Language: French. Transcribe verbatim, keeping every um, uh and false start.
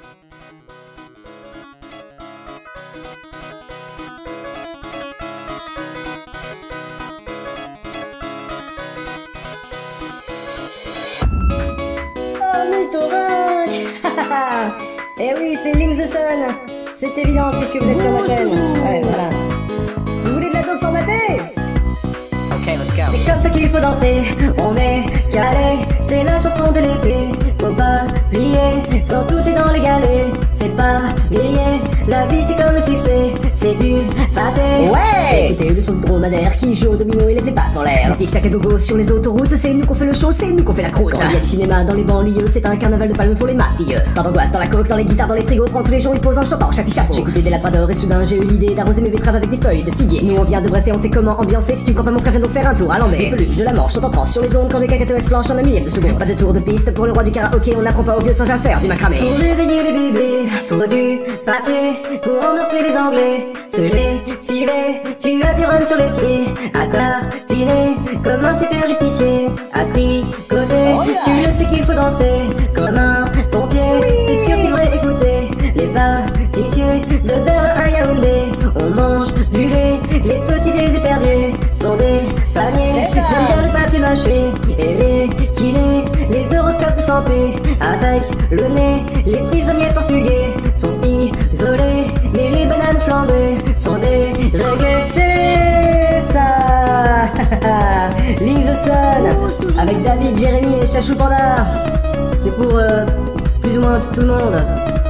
Oh, mythoringue. Eh oui, c'est Link the Sun. C'est évident puisque vous êtes sur ma chaîne. Ouais, voilà. Vous voulez de la dope formatée? Ok, let's go. C'est comme ça qu'il faut danser, on est calé, c'est la chanson de l'été. Faut pas plier, quand tout est dans les galets. C'est pas grillé, la vie c'est comme le succès, c'est du pâté. Ouais. Écoutez le son du dromadaire qui joue au domino et lève les pattes en l'air. Tic tac à gogo sur les autoroutes, c'est nous qu'on fait le show, c'est nous qu'on fait la croûte. Quand il y a du cinéma dans les banlieues, c'est un carnaval de palmes pour les mafieux. Pas d'angoisse dans la coque, dans les guitares, dans les frigos, prends tous les jours ils posent en chantant chaque chapeau. J'écoutais des labradors et soudain j'ai eu l'idée d'arroser mes betteraves avec des feuilles de figuier. Nous on vient de Brest et on sait comment ambiancer. Si tu crois pas mon frère, viens donc faire un tour à l'envers. Les peluches de la Manche sont en transe sur les ondes quand des cacatoès flanchent en un millième de seconde. Pas de tour de piste pour le roi du karaoké, on n'apprend pas au vieux singe à faire du macramé. Pour réveiller les bébés, faut du papier. Pour ambiancer les anglais, se les cirer. Tu as du rhum sur les pieds, à tartiner comme un super justicier, à tricoter. Oh yeah. Tu le sais qu'il faut danser comme un pompier. Oui. C'est sûr qu'il faudrait écouter les pâtissiers de Berlin à Yaoundé. On mange du lait, les petits des éperviers sont des paniers. C'est ça. J'aime bien le papier mâché et les kinés, les horoscopes de santé avec le nez. Les prisonniers portugais sont isolés, mais les bananes flambées sont déréglées. C'est ça. Link the Sun avec David, Jérémy et Chachou Panda. C'est pour euh, plus ou moins tout le monde.